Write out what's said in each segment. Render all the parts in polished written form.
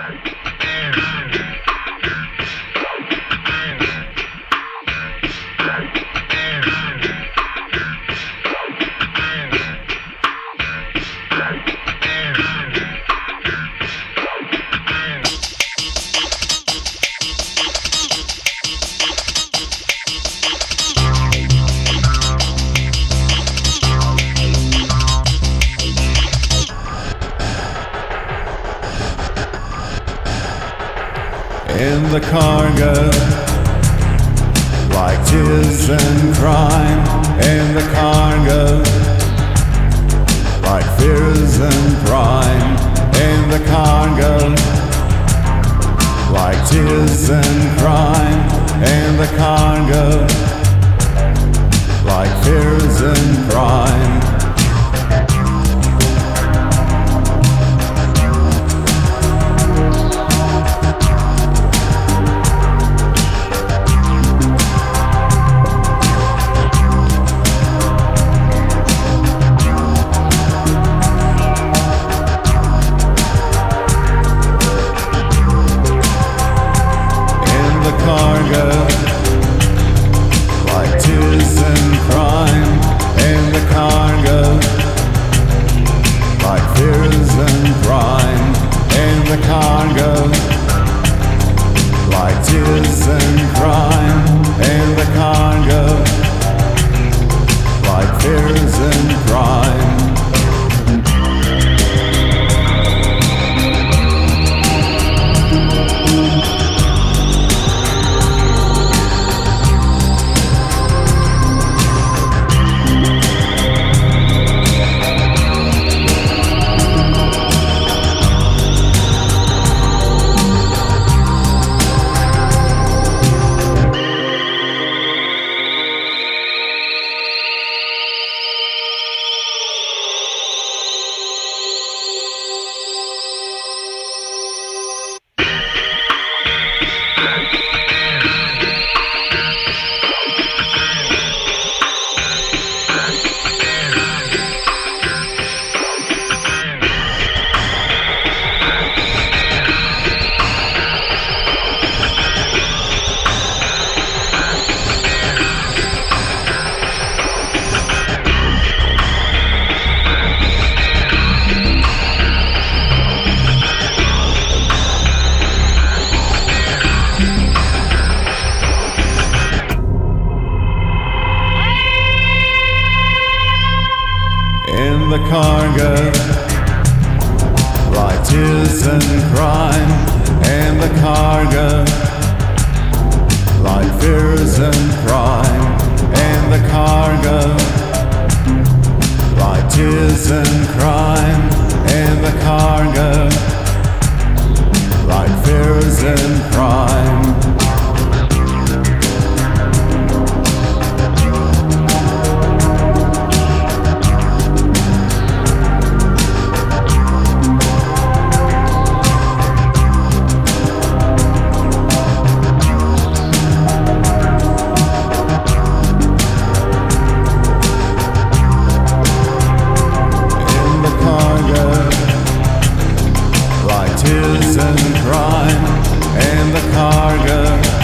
In the cargo, like tears and crime. In the cargo, like fears and crime. In the cargo, like tears and crime. In the cargo, like fears and crime. Like tears and crime. In the cargo, like fears and crime. In the cargo, like tears and crime. In the cargo, like fears and crime. In the cargo, like tears and crime. In the cargo, like fears and crime. In the cargo, like tears and crime. In the cargo, like fears and crime. Tears and crime. In the cargo,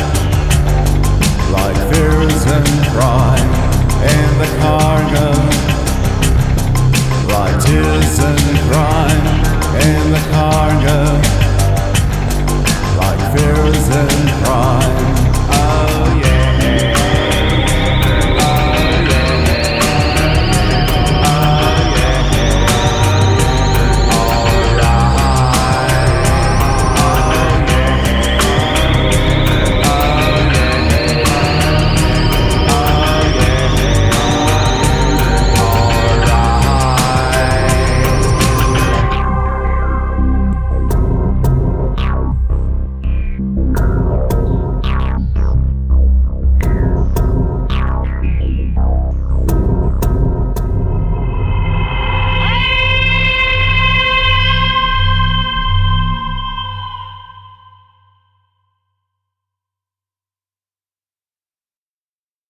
like fears and crime. In the cargo, like tears and crime. In the cargo,